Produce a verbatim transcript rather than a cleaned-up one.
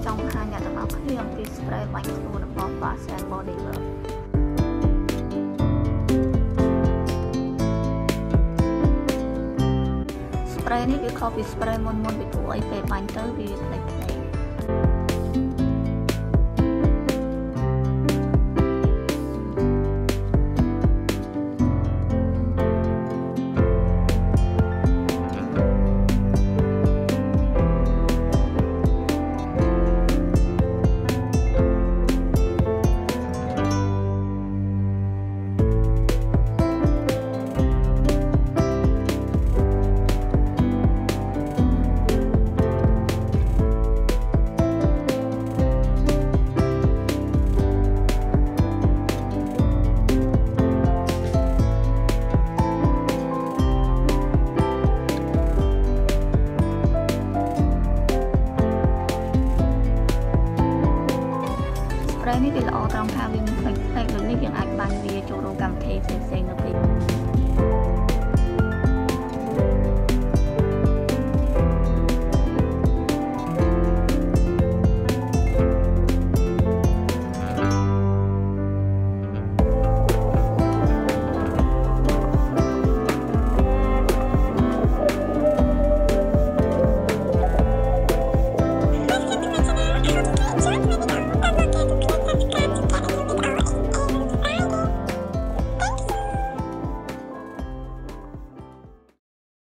trong hai nhàទាំងអស់គ្នាអំពី spray បាញ់ខ្លួនរបស់ Bath and Body Works spray នេះវាខុសពី spray មុនមុនពីព្រោះអីពេលបាញ់ទៅវាផ្លេចផ្លេចspray នេះវាល្អត្រង់ថាវាមិនផ្លេចផ្លេចដូចនេះយើងអាចបាញ់វាចូលរួមកម្មវិធីផ្សេងៗនៅពេល